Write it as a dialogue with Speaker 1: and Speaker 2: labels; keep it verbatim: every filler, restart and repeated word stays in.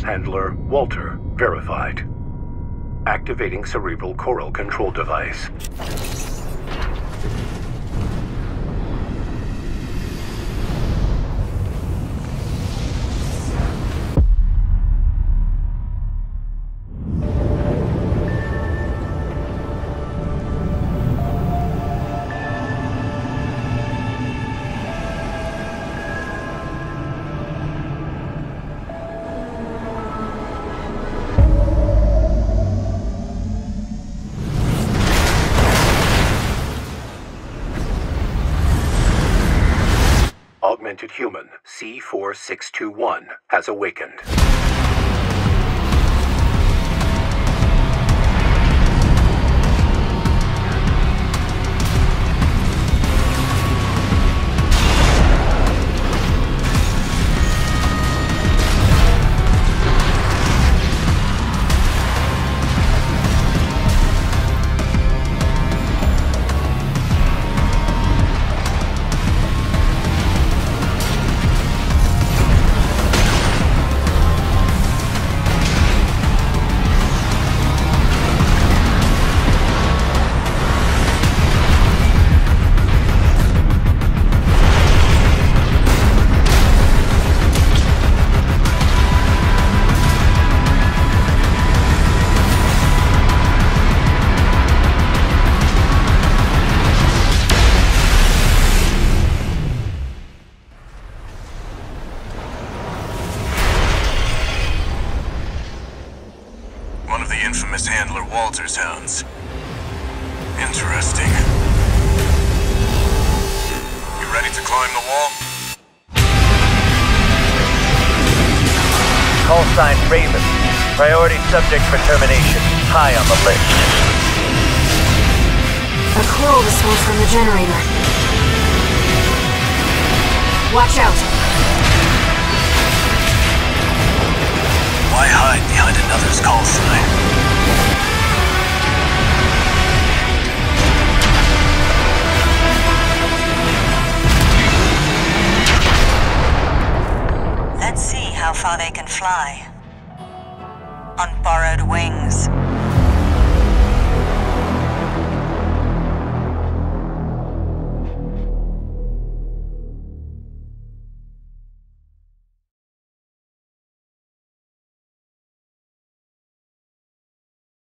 Speaker 1: Handler Walter verified. Activating cerebral coral control device. Augmented human C four six two one has awakened.
Speaker 2: One of the infamous Handler Walter's hounds. Interesting. You ready to climb the wall?
Speaker 3: Call sign Raven. Priority subject for termination. High on the list.
Speaker 4: A coral response from the generator. Watch out!
Speaker 2: Why hide behind another's call sign?
Speaker 5: Let's see how far they can fly. On borrowed wings.